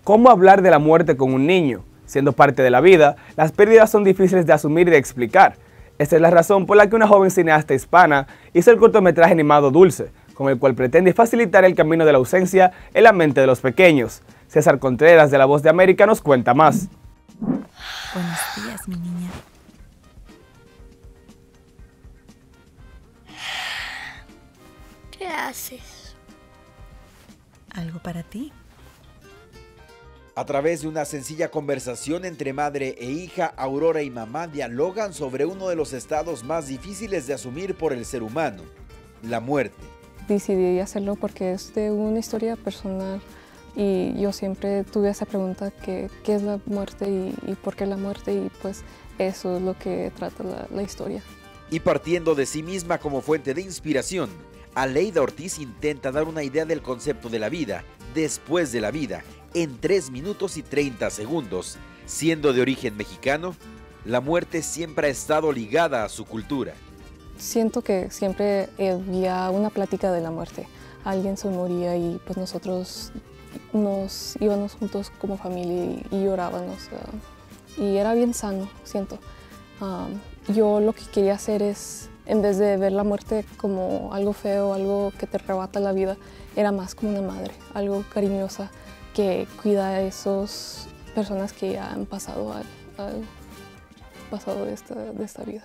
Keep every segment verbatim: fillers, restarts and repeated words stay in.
¿Cómo hablar de la muerte con un niño? Siendo parte de la vida, las pérdidas son difíciles de asumir y de explicar. Esta es la razón por la que una joven cineasta hispana hizo el cortometraje animado Dulce, con el cual pretende facilitar el camino de la ausencia en la mente de los pequeños. César Contreras, de La Voz de América, nos cuenta más. Buenos días, mi niña. ¿Qué haces? ¿Algo para ti? A través de una sencilla conversación entre madre e hija, Aurora y mamá dialogan sobre uno de los estados más difíciles de asumir por el ser humano, la muerte. Decidí hacerlo porque es de una historia personal y yo siempre tuve esa pregunta, que, ¿qué es la muerte y, y por qué la muerte? Y pues eso es lo que trata la, la historia. Y partiendo de sí misma como fuente de inspiración, Aleida Ortiz intenta dar una idea del concepto de la vida, después de la vida, en tres minutos y treinta segundos. Siendo de origen mexicano, la muerte siempre ha estado ligada a su cultura. Siento que siempre había una plática de la muerte. Alguien se moría y pues nosotros nos íbamos juntos como familia y, y llorábamos. Uh, y era bien sano, siento. Um, yo lo que quería hacer es, en vez de ver la muerte como algo feo, algo que te arrebata la vida, era más como una madre, algo cariñosa que cuida a esas personas que ya han pasado al, al pasado de esta, de esta vida.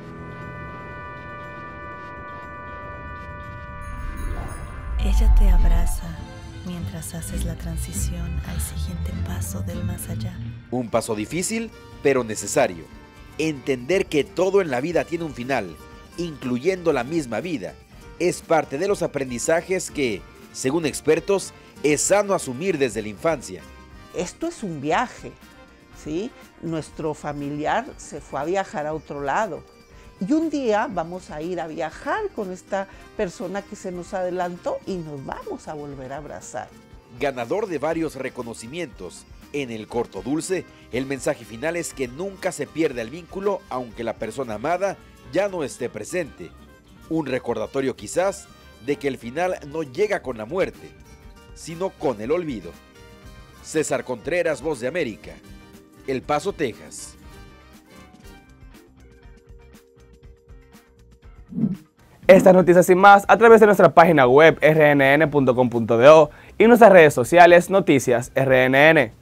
Ella te abraza mientras haces la transición al siguiente paso del más allá. Un paso difícil, pero necesario. Entender que todo en la vida tiene un final, incluyendo la misma vida, es parte de los aprendizajes que, según expertos, es sano asumir desde la infancia. Esto es un viaje, ¿sí? Nuestro familiar se fue a viajar a otro lado. Y un día vamos a ir a viajar con esta persona que se nos adelantó y nos vamos a volver a abrazar. Ganador de varios reconocimientos, en el corto Dulce, el mensaje final es que nunca se pierde el vínculo aunque la persona amada ya no esté presente. Un recordatorio quizás de que el final no llega con la muerte, sino con el olvido. César Contreras, Voz de América, El Paso, Texas. Estas noticias y más a través de nuestra página web r n n punto com punto d o y nuestras redes sociales Noticias R N N.